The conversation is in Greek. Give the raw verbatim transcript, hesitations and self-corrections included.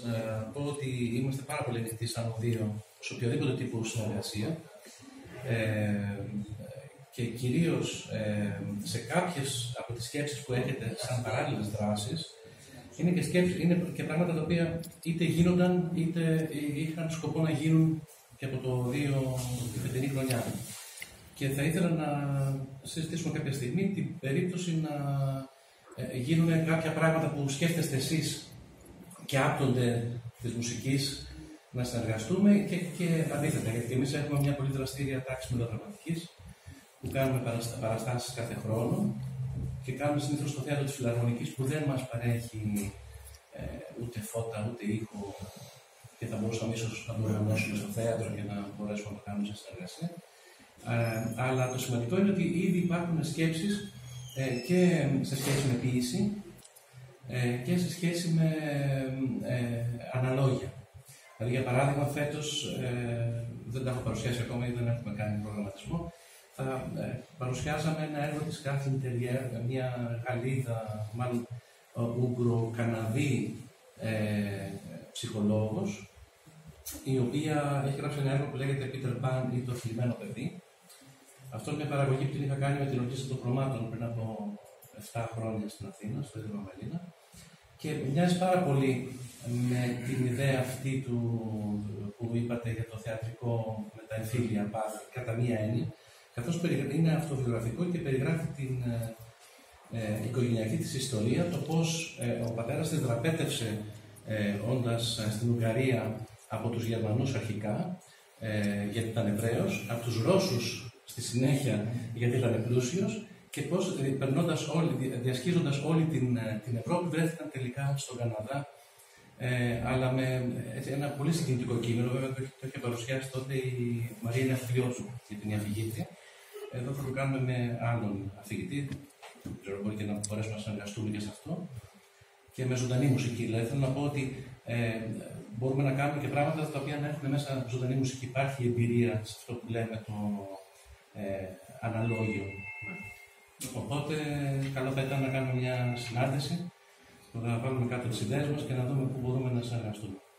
ε, πω ότι είμαστε πάρα πολύ ανοιχτοί σαν οδείο σε οποιοδήποτε τύπου συνεργασία ε, και κυρίως ε, σε κάποιες από τις σκέψεις που έχετε σαν παράλληλες δράσεις είναι και, σκέψεις, είναι και πράγματα τα οποία είτε γίνονταν είτε είχαν σκοπό να γίνουν και από το οδείο τη φετινή χρονιά. Και θα ήθελα να συζητήσουμε κάποια στιγμή την περίπτωση να ε, γίνουν κάποια πράγματα που σκέφτεστε εσείς και άπτονται της μουσικής να συνεργαστούμε και, και αντίθετα. Γιατί εμείς έχουμε μια πολύ δραστήρια τάξη μεταδραματικής που κάνουμε παραστάσεις κάθε χρόνο και κάνουμε συνήθως στο θέατρο της Φιλαρμονικής που δεν μας παρέχει ε, ούτε φώτα ούτε ήχο και θα μπορούσαμε ίσως να το οργανώσουμε στο θέατρο και να μπορέσουμε να το κάνουμε σε συνεργασία. Ε, αλλά το σημαντικό είναι ότι ήδη υπάρχουν σκέψεις ε, και σε σχέση με ποίηση ε, και σε σχέση με ε, αναλόγια. Δηλαδή, για παράδειγμα, φέτος, ε, δεν τα έχω παρουσιάσει ακόμα ή δεν έχουμε κάνει προγραμματισμό, θα ε, παρουσιάσαμε ένα έργο της Κάθλιν Τεριέρ, μια Γαλλίδα, μάλλον Ουγγρο-Καναδή ε, ψυχολόγος, η οποία έχει γράψει ένα έργο που λέγεται Peter Pan ή το θλιμμένο παιδί. Αυτό είναι μια παραγωγή που την είχα κάνει με την Ορκήστρα των Χρωμάτων πριν από επτά χρόνια στην Αθήνα, στο Ίδρυμα Μελίνα. Και μοιάζει πάρα πολύ με την ιδέα αυτή του, που είπατε για το θεατρικό με τα εμφύλια πάθη, κατά μία έννοια, καθώς είναι αυτοβιογραφικό και περιγράφει την ε, οικογενειακή της ιστορία, το πώς ε, ο πατέρας της δραπέτευσε ε, όντας στην Ουγγαρία από τους Γερμανούς αρχικά, ε, γιατί ήταν Εβραίος, από τους Ρώσους στη συνέχεια γιατί ήταν πλούσιος, και πώς περνώντας όλη, διασχίζοντας όλη την, την Ευρώπη βρέθηκαν τελικά στον Καναδά, ε, αλλά με έτσι, ένα πολύ συγκινητικό κείμενο. Βέβαια το, το είχε παρουσιάσει τότε η Μαρία Ναυτιόζου για την αφηγήτρια. Εδώ θα το κάνουμε με άλλον αφηγητή, δεν ξέρω, μπορεί και να μπορέσουμε να συνεργαστούμε και σε αυτό, και με ζωντανή μουσική. Δηλαδή θέλω να πω ότι ε, μπορούμε να κάνουμε και πράγματα τα οποία να έχουν μέσα ζωντανή μουσική. Υπάρχει εμπειρία σε αυτό που λέμε το ε, αναλόγιο. Οπότε, καλό θα ήταν να κάνουμε μια συνάντηση, να βάλουμε κάτω τις ιδέες μας και να δούμε πού μπορούμε να συνεργαστούμε.